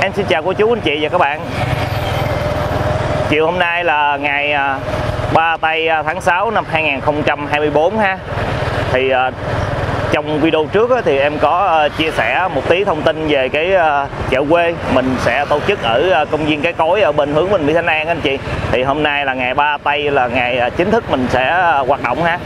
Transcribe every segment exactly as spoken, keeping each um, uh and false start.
Em xin chào cô chú anh chị và các bạn. Chiều hôm nay là ngày ba tây tháng sáu năm hai nghìn không trăm hai mươi tư ha. Thì trong video trước thì em có chia sẻ một tí thông tin về cái chợ quê mình sẽ tổ chức ở công viên Cái Cối ở bên hướng Bình Mỹ Thanh An anh chị. Thì hôm nay là ngày ba tây, là ngày chính thức mình sẽ hoạt động ha.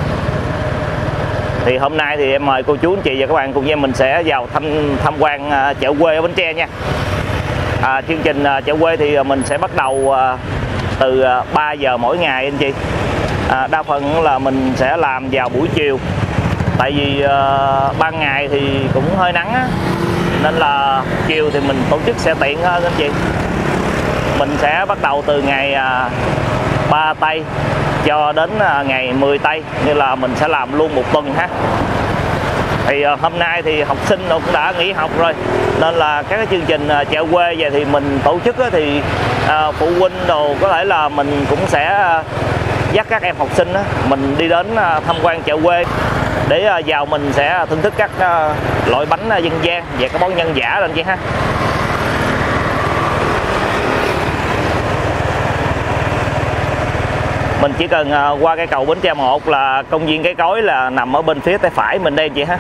Thì hôm nay thì em mời cô chú anh chị và các bạn cùng với em mình sẽ vào thăm tham quan chợ quê ở Bến Tre nha. À, chương trình chợ quê thì mình sẽ bắt đầu từ ba giờ mỗi ngày anh chị. À, đa phần là mình sẽ làm vào buổi chiều, tại vì uh, ban ngày thì cũng hơi nắng á, nên là chiều thì mình tổ chức sẽ tiện hơn anh chị. Mình sẽ bắt đầu từ ngày uh, ba tây cho đến uh, ngày mười tây, như là mình sẽ làm luôn một tuần ha. Thì uh, hôm nay thì học sinh cũng đã nghỉ học rồi, nên là các cái chương trình uh, chợ quê về thì mình tổ chức á, thì uh, phụ huynh đồ có thể là mình cũng sẽ uh, dắt các em học sinh á, mình đi đến uh, tham quan chợ quê để uh, vào mình sẽ thưởng thức các uh, loại bánh uh, dân gian và các món nhân giả lên chị ha. Mình chỉ cần uh, qua cái cầu Bến Tre một là công viên Cái Cối là nằm ở bên phía tay phải mình đây chị ha.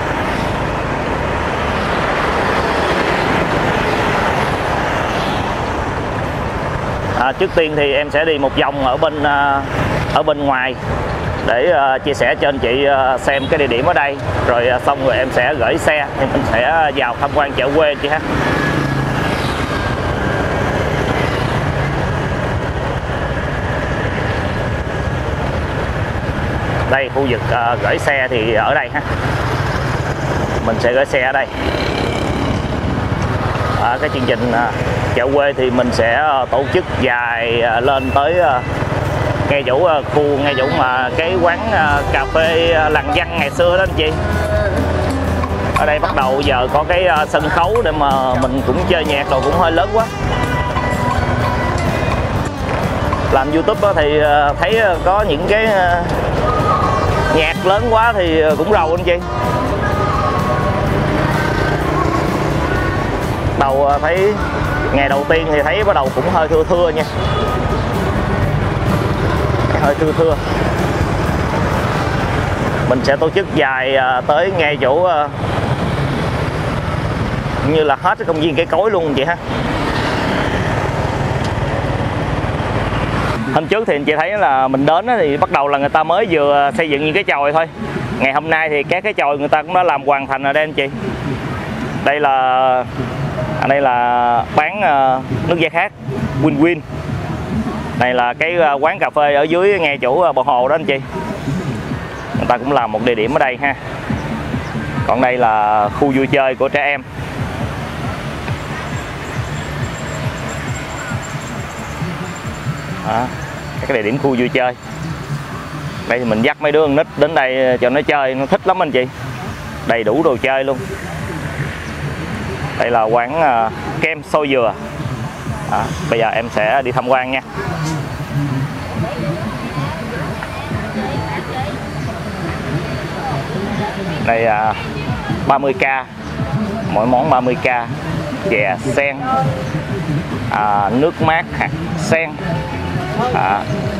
À, trước tiên thì em sẽ đi một vòng ở bên uh, ở bên ngoài để uh, chia sẻ cho anh chị uh, xem cái địa điểm ở đây, rồi uh, xong rồi em sẽ gửi xe thì mình sẽ vào tham quan chợ quê chị ha. Đây khu vực uh, gửi xe thì ở đây ha, mình sẽ gửi xe ở đây. À, cái chương trình uh, chợ quê thì mình sẽ uh, tổ chức dài uh, lên tới uh, ngay chỗ uh, khu ngay chỗ mà cái quán uh, cà phê uh, làng văn ngày xưa đó anh chị. Ở đây bắt đầu giờ có cái uh, sân khấu để mà mình cũng chơi nhạc rồi, cũng hơi lớn quá. Làm YouTube thì uh, thấy uh, có những cái uh, nhạc lớn quá thì cũng rầu anh chị. Đầu thấy ngày đầu tiên thì thấy bắt đầu cũng hơi thưa thưa nha, hơi thưa thưa. Mình sẽ tổ chức dài tới ngay chỗ như là hết cái công viên Cái Cối luôn chị ha. Hôm trước thì anh chị thấy là mình đến thì bắt đầu là người ta mới vừa xây dựng những cái chòi thôi. Ngày hôm nay thì các cái chòi người ta cũng đã làm hoàn thành rồi đây anh chị. Đây là ở đây là bán nước giải khát Win Win. Này là cái quán cà phê ở dưới ngay chỗ bờ hồ đó anh chị. Người ta cũng làm một địa điểm ở đây ha. Còn đây là khu vui chơi của trẻ em. Đó, cái địa điểm khu vui chơi. Đây thì mình dắt mấy đứa con nít đến đây cho nó chơi, nó thích lắm anh chị. Đầy đủ đồ chơi luôn. Đây là quán uh, kem xôi dừa. Đó, bây giờ em sẽ đi tham quan nha. Đây là uh, ba mươi k, mỗi món ba mươi k, chè sen, à, nước mát hạt sen. À.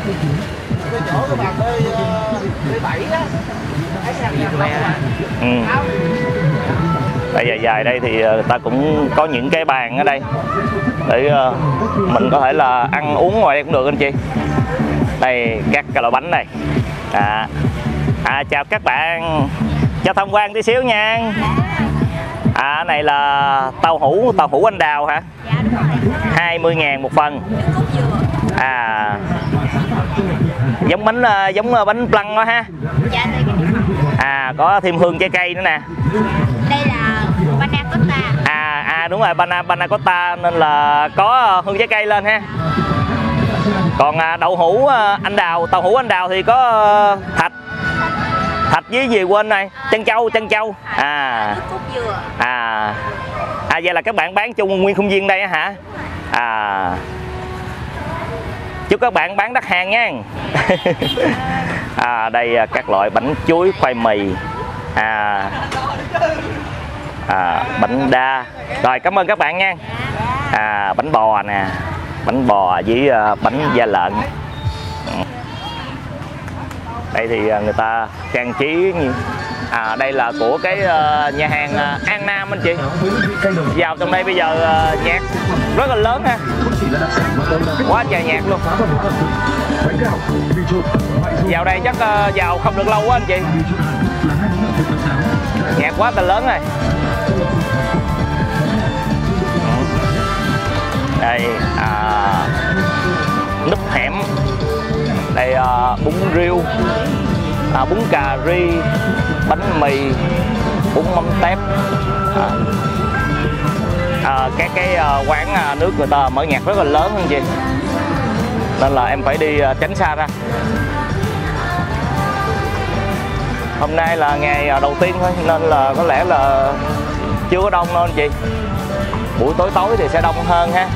Ừ. Đây dài dài đây thì người ta cũng có những cái bàn ở đây để uh, mình có thể là ăn uống ngoài đây cũng được anh chị. Đây các cái loại bánh này. À. À, chào các bạn, cho tham quan tí xíu nha. À, này là tàu hũ tàu hũ anh đào hả? hai mươi ngàn một phần. À, giống bánh giống bánh plăng đó ha. À, có thêm hương trái cây nữa nè. Đây là panna cotta. À, à đúng rồi, panna panna cotta nên là có hương trái cây lên ha. Còn đậu hũ anh đào, tàu hũ anh đào thì có thạch thạch với gì quên này, chân châu chân châu. À, à, à vậy là các bạn bán chung nguyên công viên đây á hả? À, chúc các bạn bán đắt hàng nha. À, đây các loại bánh chuối khoai mì. À, à, bánh đa. Rồi cảm ơn các bạn nha. À, bánh bò nè, bánh bò với uh, bánh da lợn. Đây thì uh, người ta trang trí. À, đây là của cái uh, nhà hàng uh, An Nam anh chị. Vào trong đây bây giờ uh, nhạc rất là lớn ha, quá trời nhạc luôn. Vào đây chắc uh, vào không được lâu quá anh chị, nhạc quá là lớn rồi. Đây à, núp hẻm, đây à, bún riêu, à, bún cà ri, bánh mì, bún mắm tép. À, à, cái cái à, quán à, nước người ta mở nhạc rất là lớn anh chị, nên là em phải đi à, tránh xa ra. Hôm nay là ngày à, đầu tiên thôi nên là có lẽ là chưa có đông đâu anh chị. Buổi tối tối thì sẽ đông hơn ha.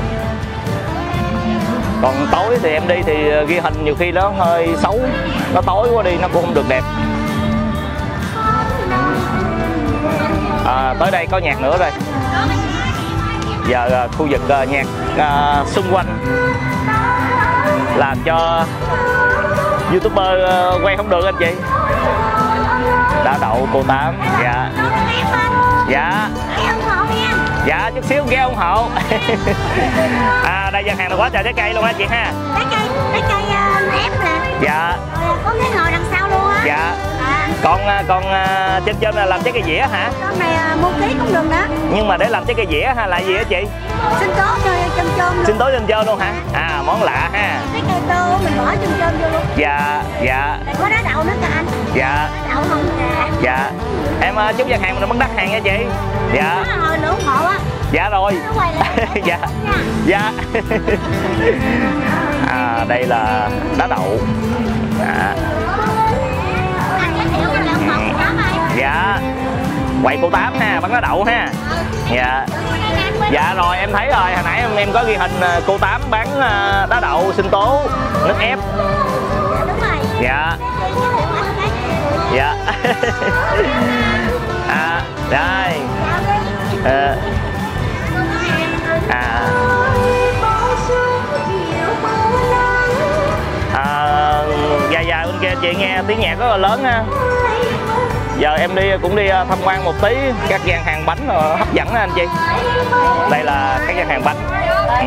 Còn tối thì em đi thì ghi hình nhiều khi nó hơi xấu, nó tối quá đi nó cũng không được đẹp. À, tới đây có nhạc nữa rồi. Giờ khu vực nhạc à, xung quanh làm cho YouTuber quay không được anh chị. Đá đậu cô Tám. Dạ. Dạ. Dạ chút xíu ghé ủng hộ. À, đây gian hàng là quá trời trái cây luôn á chị ha. Trái cây, trái cây uh, ép nè. Dạ. Rồi, có cái ngồi đằng sau luôn á. Dạ. À. Còn còn uh, trên trên là làm trái cây dĩa hả? Con này uh, mua ký cũng được đó. Nhưng mà để làm trái cây dĩa hay là gì á chị? Sinh tố cho chôm chôm luôn. Sinh tố chôm chôm luôn hả? À, món lạ ha. Trái cây tô mình bỏ chôm chôm vô luôn. Dạ, dạ. Đây có đá đậu nữa kìa anh. Dạ. Đậu không nè. Dạ. Em uh, chúc gian hàng mình mất đắt hàng nha chị. Dạ. Nó hồi nữa ủng hộ á. Dạ rồi. Dạ. Dạ. À, đây là đá đậu. À. Anh giới thiệu mình là ủng hộ cô Tám ơi. Dạ. Quậy cô Tám ha, bán đá đậu ha. Dạ. Dạ rồi em thấy rồi, hồi nãy em em có ghi hình cô Tám bán đá đậu sinh tố nước ép. Đúng rồi. Dạ. Dạ. À, đây. À. À. À, dài dài bên kia chị nghe tiếng nhạc rất là lớn ha. Giờ em đi cũng đi tham quan một tí các gian hàng bánh rồi hấp dẫn đó anh chị. Đây là các gian hàng bánh. Ừ.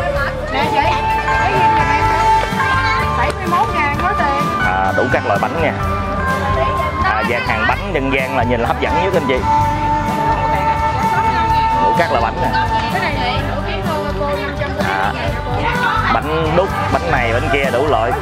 À, đủ các loại bánh nha. À, gian hàng bánh dân gian là nhìn là hấp dẫn nhất anh chị. Đủ các loại bánh nè. À, bánh đúc, bánh này, bánh kia đủ loại.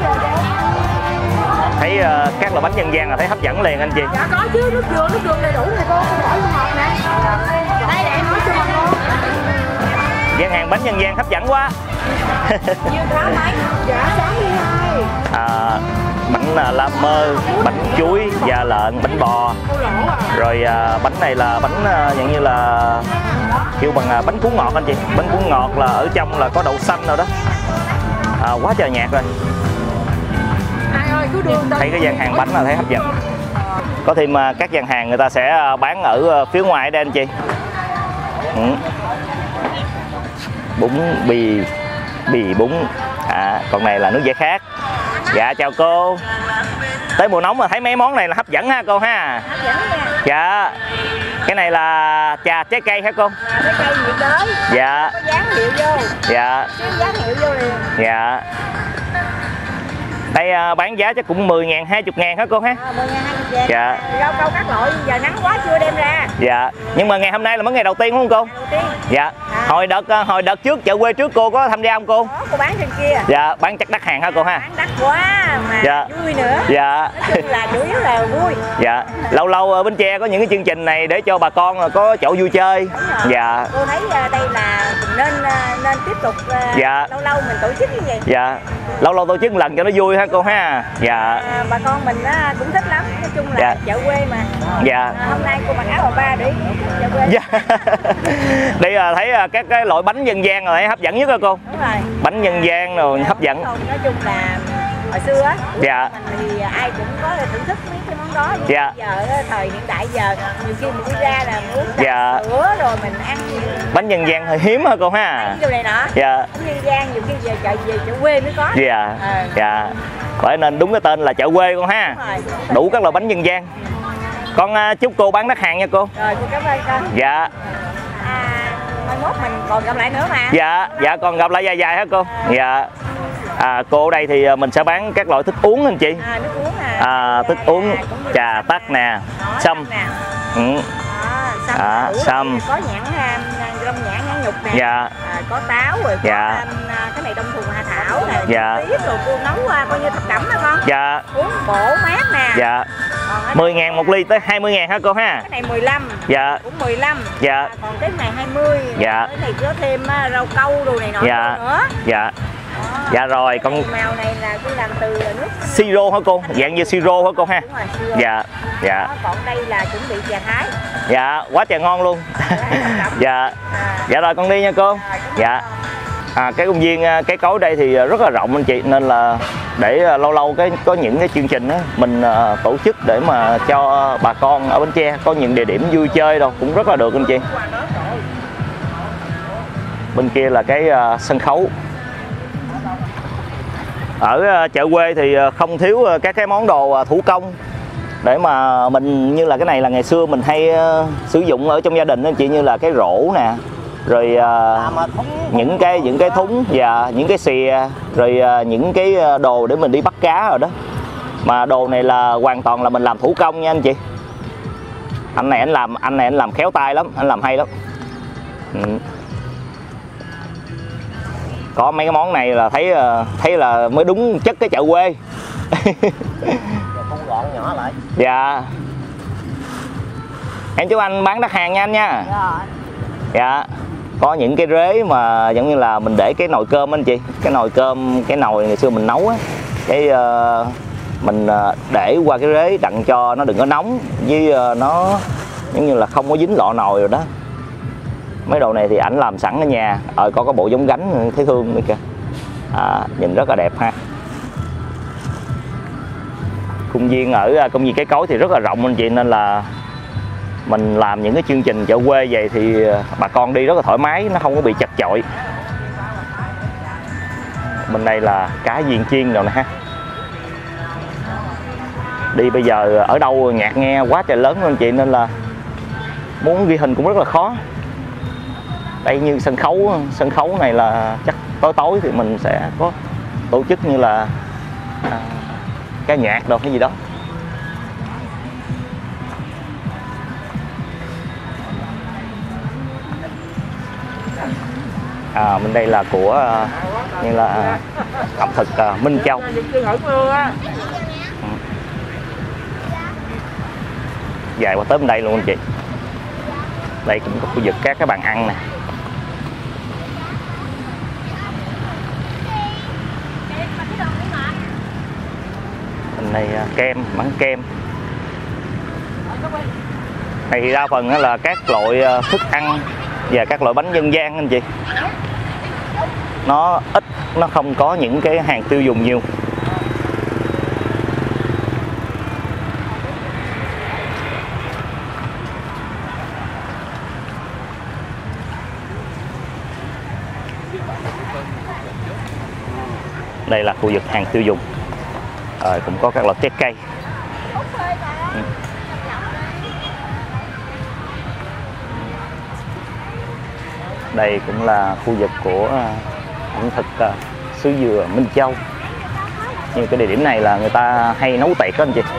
Thấy uh, các loại bánh dân gian là thấy hấp dẫn liền anh chị. Dạ có chứ, nước dừa, nước dừa đầy đủ này cô, cô bỏ vô hộp nè. Đây để em nói cho cô. Gian hàng bánh dân gian hấp dẫn quá. Nhiêu tháng mấy? Dạ sáu mươi hai. À, bánh uh, la mơ, bánh chuối, da lợn, bánh bò. Rồi uh, bánh này là bánh uh, dạng như là kêu bằng uh, bánh cuốn ngọt anh chị. Bánh cuốn ngọt là ở trong là có đậu xanh rồi đó. À, quá trời nhạc rồi. Thấy cái gian hàng bánh là thấy hấp dẫn. Có thêm uh, các gian hàng người ta sẽ uh, bán ở uh, phía ngoài đây anh chị. Ừ. Bún bì, bì bún. À, còn này là nước giải khát. Dạ chào cô. Tới mùa nóng mà thấy mấy món này là hấp dẫn ha cô ha. Hấp dẫn nha. Dạ. Cái này là trà trái cây hả cô? Trái cây nhiệt đới. Dạ. Có dán hiệu vô. Dạ. Có dán hiệu vô liền. Dạ. Đây uh, bán giá chắc cũng mười ngàn, hai mươi ngàn hả cô ha? À, mười ngàn, hai mươi ngàn. Dạ. Rau câu các loại, giờ nắng quá chưa đem ra. Dạ. Nhưng mà ngày hôm nay là mới ngày đầu tiên đúng không cô? Đầu tiên. Dạ. À. Hồi đợt hồi đợt trước chợ quê trước cô có tham gia không cô? Có, cô bán trên kia. Dạ, bán chắc đắt hàng hả cô ha? Bán đắt quá mà dạ. vui nữa. Dạ. Nói chung là chủ yếu là vui. Dạ. Lâu lâu ở Bến Tre có những cái chương trình này để cho bà con có chỗ vui chơi. Dạ. Cô thấy đây là nên nên tiếp tục dạ. lâu lâu mình tổ chức như vậy. Dạ. Lâu lâu tổ chức một lần cho nó vui ha cô ha. Dạ. À, bà con mình á, cũng thích lắm, nói chung là dạ. chợ quê mà. Dạ. À, hôm nay cô mặc áo bà ba để chợ quê. Dạ. Đây là thấy các cái loại bánh dân gian rồi thấy hấp dẫn nhất đó cô. Đúng rồi. Bánh dân gian rồi hấp dẫn. Nói chung là hồi xưa á, dạ mình thì ai cũng có thưởng thức mấy cái món đó. Nhưng dạ bây giờ thời hiện đại giờ nhiều khi mình đi ra là muốn dạ sữa rồi mình ăn bánh dân gian hơi hiếm hả cô ha? điều này nọ. Dạ Bánh dân gian nhiều khi về chợ về chợ quê mới có. dạ À. dạ bởi nên đúng cái tên là chợ quê con ha. Đúng rồi. Đủ các loại bánh dân gian. Con uh, chúc cô bán đắt hàng nha cô. Rồi cô cảm ơn con. Dạ À, mai mốt mình còn gặp lại nữa mà. dạ dạ còn gặp lại dài dài hả cô? Dạ à, cô ở đây thì mình sẽ bán các loại thức uống anh chị. À, nước uống à. À, thức uống trà tắc nè, sâm. Ừ. Đó, sâm, À, sâm. có nhãn ham, rong nhãn nhãn nhục nè. Dạ À, có táo rồi có dạ um, cái này đông thùng hà thảo nè. dạ Tiếp rồi cô nấu uh, coi như thập cẩm hả con? dạ Uống bổ mát nè. dạ Còn ở mười ngàn một ly tới hai mươi ngàn hả cô ha? cái này mười lăm. Dạ Cũng mười lăm. dạ À, còn cái này hai mươi. dạ Cái này có thêm uh, rau câu đồ này nọ dạ nữa. dạ Đó. dạ rồi con Màu này là tôi làm từ nước siro hả cô? Dạng như siro hả cô ha? đúng rồi, siro. Dạ dạ Đó, còn đây là chuẩn bị trà thái. dạ quá trời ngon luôn. Dạ À, dạ rồi con đi nha cô. Dạ à, cái công viên cái cối đây thì rất là rộng anh chị, nên là để lâu lâu cái có những cái chương trình đó, mình uh, tổ chức để mà cho bà con ở Bến Tre có những địa điểm vui chơi đâu cũng rất là được anh chị. Bên kia là cái uh, sân khấu. Ở uh, chợ quê thì không thiếu uh, các cái món đồ uh, thủ công để mà mình, như là cái này là ngày xưa mình hay uh, sử dụng ở trong gia đình đó anh chị, như là cái rổ nè, rồi uh, những cái những cái thúng và những cái xìa, rồi uh, những cái đồ để mình đi bắt cá rồi đó. Mà đồ này là hoàn toàn là mình làm thủ công nha anh chị. Anh này anh làm anh này anh làm khéo tay lắm, anh làm hay lắm. Ừ. Có mấy cái món này là thấy thấy là mới đúng chất cái chợ quê. Không gọn nhỏ lại. Dạ em chúc anh bán đắt hàng nha anh nha. Dạ có những cái rế mà giống như là mình để cái nồi cơm anh chị, cái nồi cơm, cái nồi ngày xưa mình nấu á, cái uh, mình uh, để qua cái rế đặng cho nó đừng có nóng, với uh, nó giống như là không có dính lọ nồi rồi đó. Mấy đồ này thì ảnh làm sẵn ở nhà. Ờ có có bộ giống gánh thấy thương nữa kìa. À, nhìn rất là đẹp ha. Công viên ở công viên Cái Cối thì rất là rộng anh chị, nên là mình làm những cái chương trình chợ quê vậy thì bà con đi rất là thoải mái, nó không có bị chật chội. Bên đây là cá viên chiên rồi nè ha. Đi bây giờ ở đâu nhạc nghe quá trời lớn anh chị, nên là muốn ghi hình cũng rất là khó. Đây như sân khấu, sân khấu này là chắc tối tối thì mình sẽ có tổ chức như là à, ca nhạc đâu cái gì đó. À, bên đây là của như là ẩm thực uh, Minh Châu. Dài qua tới bên đây luôn anh chị. Đây cũng có khu vực các cái bàn ăn nè. Bên đây uh, kem, bán kem. Này thì đa phần là các loại uh, thức ăn và các loại bánh dân gian anh chị. Nó ít, nó không có những cái hàng tiêu dùng nhiều. Đây là khu vực hàng tiêu dùng. À, cũng có các loại trái cây. Ừ. Đây cũng là khu vực của ẩm thực uh, xứ dừa Minh Châu. Nhưng cái địa điểm này là người ta hay nấu tiệc đó anh chị.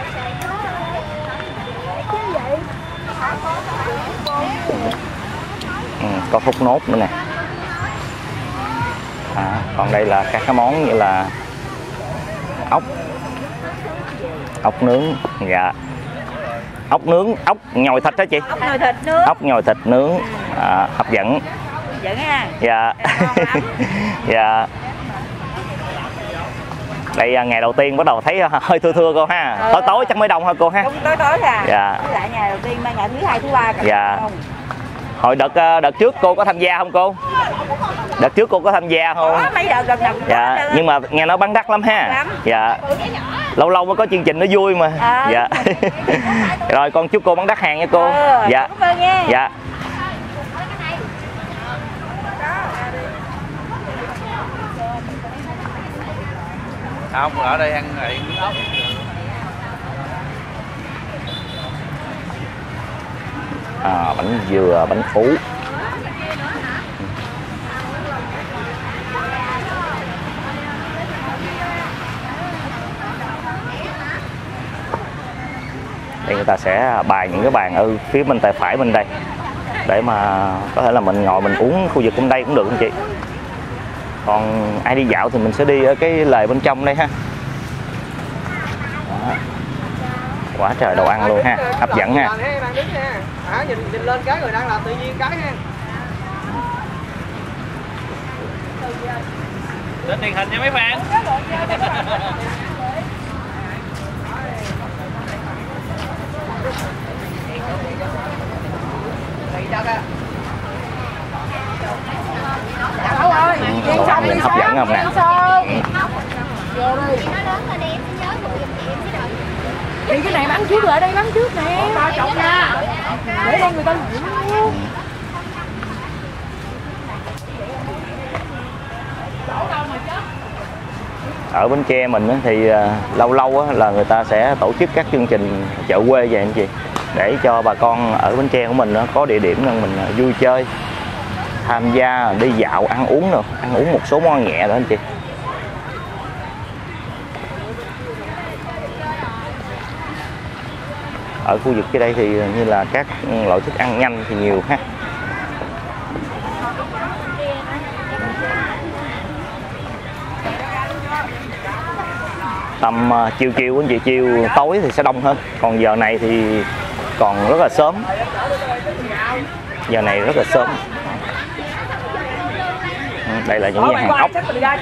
Ừ, có thốt nốt nữa nè. À, còn đây là các cái món như là ốc, ốc nướng, dạ, ốc nướng, ốc nhồi thịt đó chị. Ốc nhồi thịt nướng. Ốc nhồi thịt nướng, à, hấp dẫn. Hấp dẫn ha. Dạ. Dạ. Đây ngày đầu tiên bắt đầu thấy hơi thưa thưa cô ha. Ừ. Tối tối chắc mới đông hả cô ha? Đúng, tối tối à. Dạ. Với lại ngày đầu tiên mai ngày thứ hai thứ ba cả. Dạ. Hồi đợt đợt trước cô có tham gia không cô? Đợt trước cô có tham gia không? Có mấy đợt gần gần. Dạ, nhưng mà nghe nói bán đắt lắm ha. Lắm. Dạ. Lâu lâu mới có chương trình nó vui mà. À. Dạ. Rồi con chúc cô bán đắt hàng nha cô. Ừ, dạ. cảm ơn nha. Dạ. Không, ở đây ăn này ốc. À, bánh dừa, bánh phú. Đây người ta sẽ bày những cái bàn ở phía bên tay phải bên đây để mà có thể là mình ngồi mình uống khu vực bên đây cũng được anh chị. Còn ai đi dạo thì mình sẽ đi ở cái lề bên trong đây ha. Đó. Quá trời đồ ăn luôn ha, hấp dẫn ha. À, nhìn, nhìn lên cái rồi đang làm tự nhiên cái ha. Lên điển hình nha mấy bạn. Ừ, đồ ăn mình hấp dẫn không nè. Thì cái này bán trước lại đây, bán trước nè. Để đây người ta mua. Ở Bến Tre mình thì lâu lâu là người ta sẽ tổ chức các chương trình chợ quê vậy anh chị, để cho bà con ở Bến Tre của mình có địa điểm để mình vui chơi, tham gia đi dạo, ăn uống nữa, ăn uống một số món ăn nhẹ đó anh chị. Ở khu vực dưới đây thì như là các loại thức ăn nhanh thì nhiều ha. Tầm uh, chiều chiều anh chị, chiều tối thì sẽ đông hơn. Còn giờ này thì còn rất là sớm. Giờ này rất là sớm. Đây là những gian hàng ốc.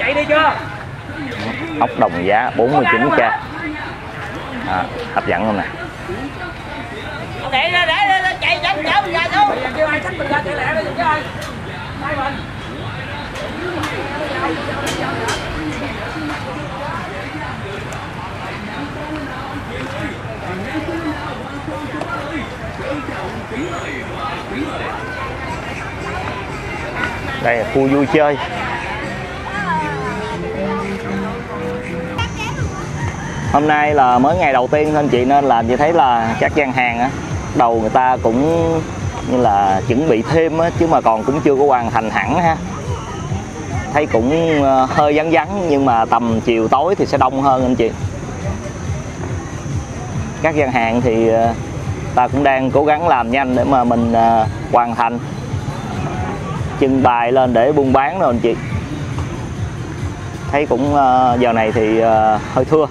Ốc đồng giá bốn mươi chín k. À, hấp dẫn không nè. Để để để chạy chậm chậm mình ra đâu. Kêu ai xách mình ra chạy lẹ đi chứ ơi. Hai mình. Đây là khu vui chơi. Hôm nay là mới ngày đầu tiên thôi anh chị, nên là chị thấy là các gian hàng á, đầu người ta cũng như là chuẩn bị thêm á, chứ mà còn cũng chưa có hoàn thành hẳn ha. Thấy cũng hơi vắng vắng, nhưng mà tầm chiều tối thì sẽ đông hơn anh chị. Các gian hàng thì ta cũng đang cố gắng làm nhanh để mà mình hoàn thành, trưng bày lên để buôn bán rồi anh chị. Thấy cũng giờ này thì hơi thưa.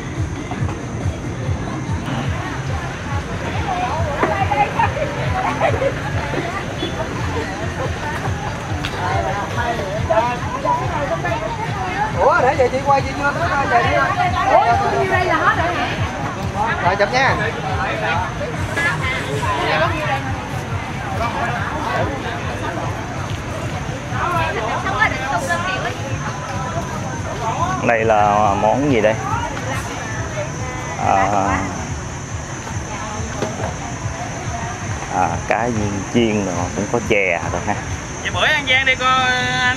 Ủa để vậy chị quay chị chưa tới về đi. Ủa như đây là hết rồi hả? Rồi chụp nha. Đây là món gì đây? À, à, cá viên chiên rồi cũng có chè rồi ha. Vậy bữa ăn gian đi cô anh.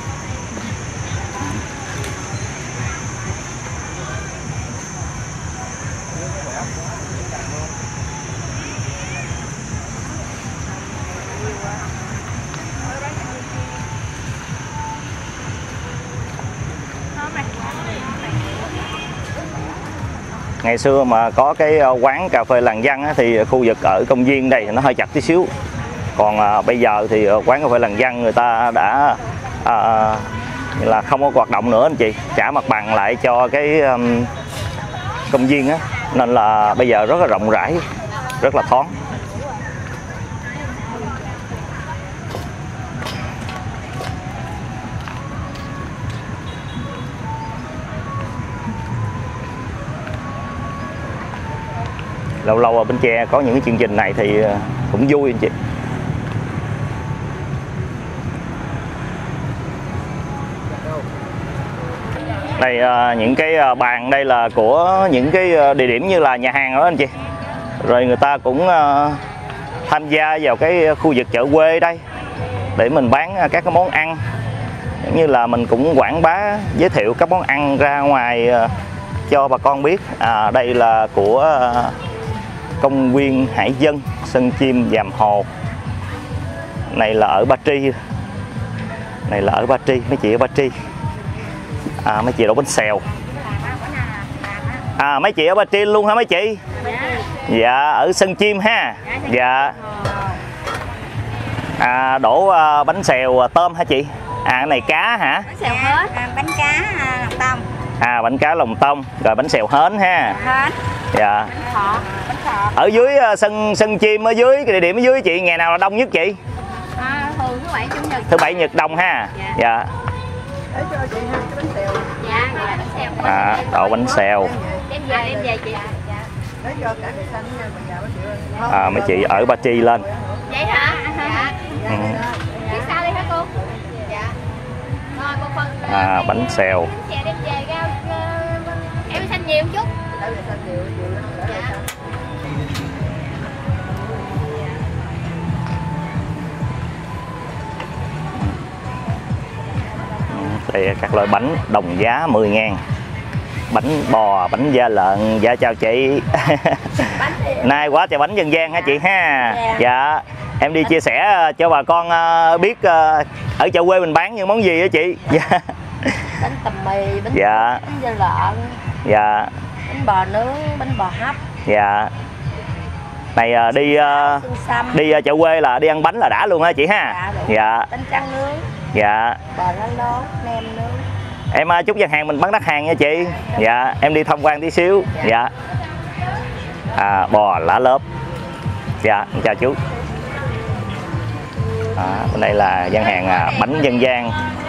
Ngày xưa mà có cái quán cà phê làng Văn á, thì khu vực ở công viên đây nó hơi chặt tí xíu. Còn à, bây giờ thì quán cà phê làng Văn người ta đã à, là không có hoạt động nữa anh chị, trả mặt bằng lại cho cái um, công viên á, nên là bây giờ rất là rộng rãi, rất là thoáng. Lâu lâu ở Bến Tre có những cái chương trình này thì cũng vui anh chị. Đây uh, những cái uh, bàn đây là của những cái uh, địa điểm như là nhà hàng đó anh chị. Rồi người ta cũng uh, tham gia vào cái khu vực chợ quê đây để mình bán uh, các cái món ăn, giống như là mình cũng quảng bá giới thiệu các món ăn ra ngoài uh, cho bà con biết. À, đây là của uh, công viên Hải Dân Sân Chim Vàm Hồ. Này là ở Ba Tri. Này là ở Ba Tri, mấy chị ở Ba Tri. À, mấy chị đổ bánh xèo. À, mấy chị ở Ba Tri luôn hả mấy chị? Dạ, ở Sân Chim ha. Dạ. À, đổ uh, bánh xèo tôm hả chị? À, cái này cá hả? Bánh xèo hết, à, bánh cá à, lòng tông. À, bánh cá lòng tông, rồi bánh xèo hến ha. Hến. Dạ. Bánh thọ, bánh thọ. Ở dưới uh, sân sân chim ở dưới cái địa điểm ở dưới chị, ngày nào là đông nhất chị? À, thường thứ bảy chủ nhật. Thứ bảy nhật đông ha. Dạ. Dạ. Lấy cho chị hai cái bánh xèo. Dạ, dạ bánh xèo. À, đậu bánh xèo. Đem về, đem về chị. Dạ. Lấy cho cả cái xanh nha, mình già bánh xèo. À, mấy chị ở Ba Tri lên. Vậy hả? Dạ. Ừ. Phía sau đi hả cô? Dạ. Rồi một phần. À, bánh xèo. Bánh xèo đem về rau em xanh nhiều một chút. Dạ. Đây các loại bánh đồng giá mười ngàn. Bánh bò, bánh da lợn. Dạ chào chị. Nay quá trời bánh dân gian hả chị ha. Dạ. Dạ. Em đi chia sẻ cho bà con biết ở chợ quê mình bán những món gì hả chị? Dạ. Bánh tằm mì, bánh, Dạ. bánh da lợn, Dạ. bánh bò nướng, bánh bò hấp. Dạ. Này đi đi chợ quê là đi ăn bánh là đã luôn hả chị ha? Dạ. Dạ. Bánh tráng nướng. Dạ. Bò lá lốt, nem nướng. Em chúc gian hàng mình bán đắt hàng nha chị. Dạ, em đi tham quan tí xíu. Dạ. À, bò lá lốp. Dạ, chào chú. À, bên đây là gian hàng à, bánh dân gian.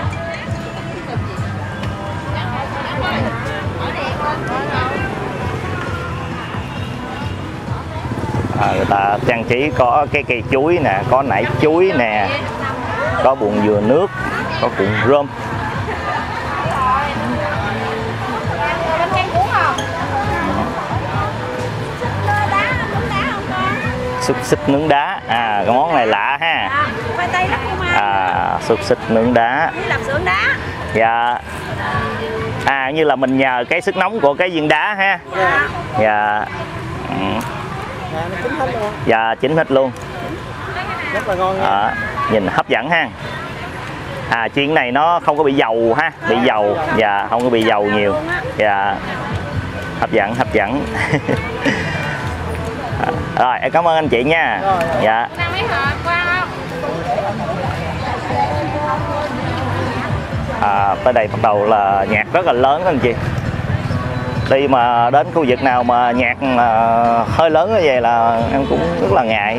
À, người ta trang trí có cái cây chuối nè, có nải chuối nè, có bùn dừa nước, có cuộn rơm. Xúc xích nướng đá. À, cái món này lạ ha. Khoai tây lắm không anh? À, xúc xích nướng đá. Như làm xưởng đá. Dạ. À, như là mình nhờ cái sức nóng của cái viên đá ha. Dạ. Dạ. Ừ. À, nó chín hết luôn. Dạ, chín hết luôn. Rất là ngon nha. À, nhìn hấp dẫn ha. À, chiên này nó không có bị dầu ha, bị dầu. Dạ, không có bị dầu nhiều. Dạ. Hấp dẫn, hấp dẫn. À, rồi, em cảm ơn anh chị nha. Dạ. À, tới đây bắt đầu là nhạc rất là lớn các anh chị. Đi mà đến khu vực nào mà nhạc mà hơi lớn như vậy là em cũng rất là ngại.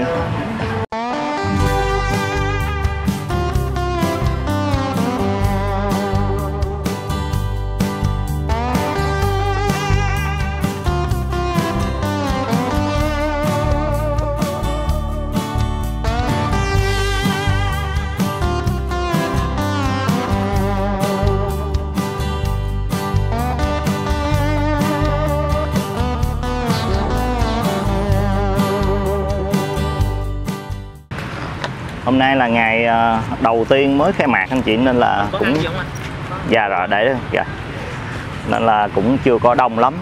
Hôm nay là ngày đầu tiên mới khai mạc anh chị nên là cũng dạ rồi để dạ. Nên là cũng chưa có đông lắm.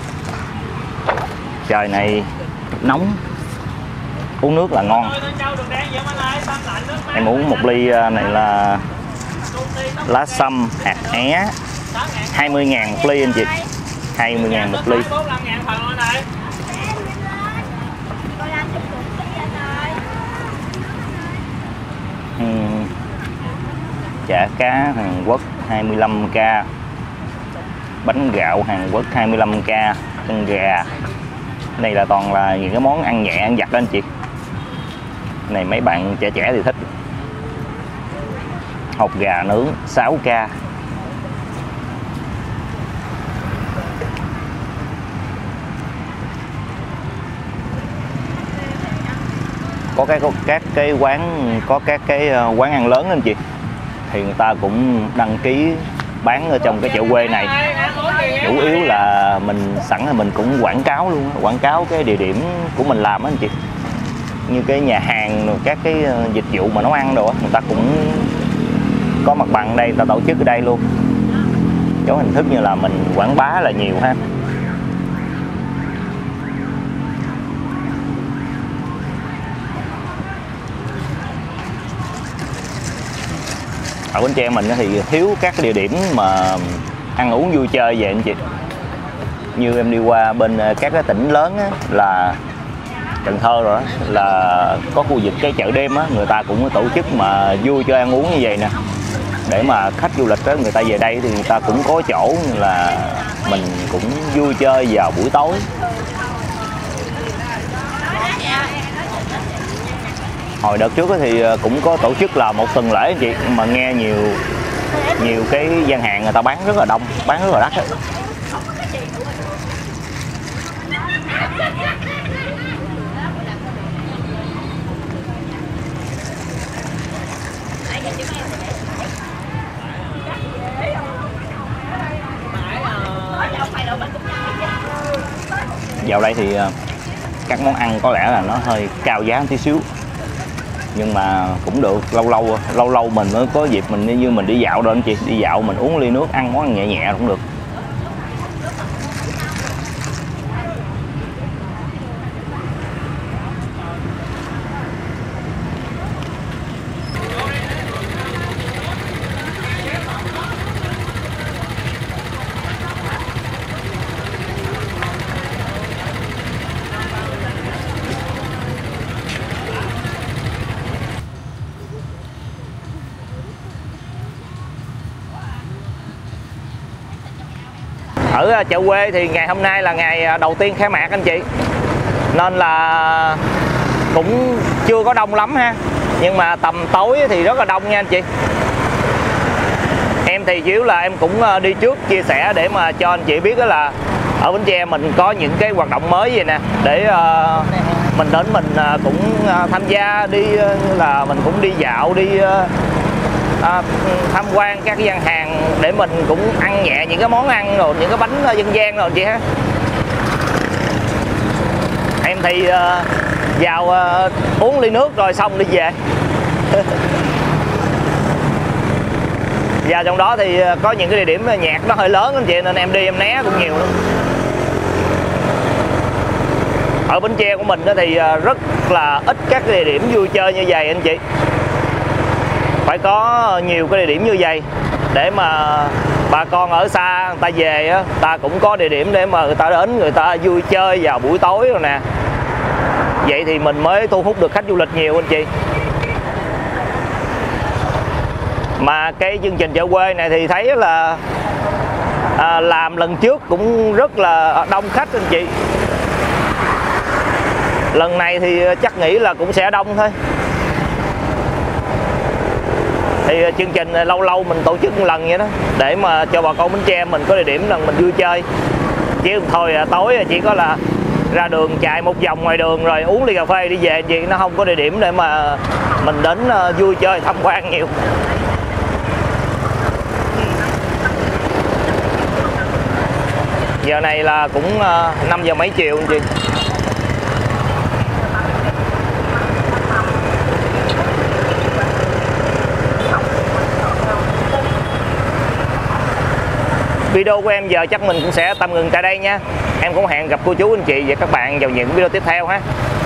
Trời này nóng, uống nước là ngon. Em uống một ly này là lá sâm hạt é, hai mươi ngàn một ly anh chị, hai mươi ngàn một ly. uhm. Chả cá Hàn Quốc hai mươi lăm k, bánh gạo Hàn Quốc hai mươi lăm k, chân gà. Cái này là toàn là những cái món ăn nhẹ ăn vặt đó anh chị. Cái này mấy bạn trẻ trẻ thì thích. Hột gà nướng sáu k. Có cái có các cái quán có các cái quán ăn lớn anh chị thì người ta cũng đăng ký bán ở trong cái chợ quê này. Chủ yếu là mình sẵn là mình cũng quảng cáo luôn, quảng cáo cái địa điểm của mình làm á anh chị. Như cái nhà hàng rồi các cái dịch vụ mà nấu ăn đồ á, người ta cũng có mặt bằng đây, người ta tổ chức ở đây luôn. Giống hình thức như là mình quảng bá là nhiều ha. Ở Bến Tre mình thì thiếu các cái địa điểm mà ăn uống vui chơi vậy anh chị. Như em đi qua bên các cái tỉnh lớn á, là Cần Thơ rồi đó, là có khu vực cái chợ đêm á, người ta cũng tổ chức mà vui chơi ăn uống như vậy nè. Để mà khách du lịch đó, người ta về đây thì người ta cũng có chỗ là mình cũng vui chơi vào buổi tối. Hồi đợt trước thì cũng có tổ chức là một tuần lễ anh chị, mà nghe nhiều nhiều cái gian hàng người ta bán rất là đông, bán rất là đắt ấy. Vào đây thì các món ăn có lẽ là nó hơi cao giá một tí xíu, nhưng mà cũng được, lâu lâu lâu lâu mình mới có dịp mình như mình đi dạo đó anh chị, đi dạo mình uống ly nước, ăn món ăn nhẹ nhẹ cũng được. Ở chợ quê thì ngày hôm nay là ngày đầu tiên khai mạc anh chị, nên là cũng chưa có đông lắm ha, nhưng mà tầm tối thì rất là đông nha anh chị. Em thì chủ yếu là em cũng đi trước chia sẻ để mà cho anh chị biết đó là ở Bến Tre mình có những cái hoạt động mới vậy nè, để uh, mình đến mình uh, cũng uh, tham gia đi, uh, là mình cũng đi dạo, đi uh, À, tham quan các cái gian hàng để mình cũng ăn nhẹ những cái món ăn rồi những cái bánh dân gian rồi chị ha. Em thì uh, vào uh, uống ly nước rồi xong đi về. Và trong đó thì có những cái địa điểm nhạc nó hơi lớn anh chị, nên em đi em né cũng nhiều lắm. Ở Bến Tre của mình thì rất là ít các cái địa điểm vui chơi như vậy anh chị. Phải có nhiều cái địa điểm như vậy để mà bà con ở xa người ta về á, ta cũng có địa điểm để mà người ta đến, người ta vui chơi vào buổi tối rồi nè. Vậy thì mình mới thu hút được khách du lịch nhiều anh chị. Mà cái chương trình chợ quê này thì thấy là à, làm lần trước cũng rất là đông khách anh chị. Lần này thì chắc nghĩ là cũng sẽ đông thôi. Thì chương trình lâu lâu mình tổ chức một lần vậy đó, để mà cho bà con Bến Tre mình có địa điểm là mình vui chơi. Chứ thôi tối chỉ có là ra đường chạy một vòng ngoài đường rồi uống ly cà phê đi về gì, nó không có địa điểm để mà mình đến vui chơi tham quan nhiều. Giờ này là cũng năm giờ mấy chiều anh chị. Video của em giờ chắc mình cũng sẽ tạm ngừng tại đây nha. Em cũng hẹn gặp cô chú anh chị và các bạn vào những video tiếp theo ha.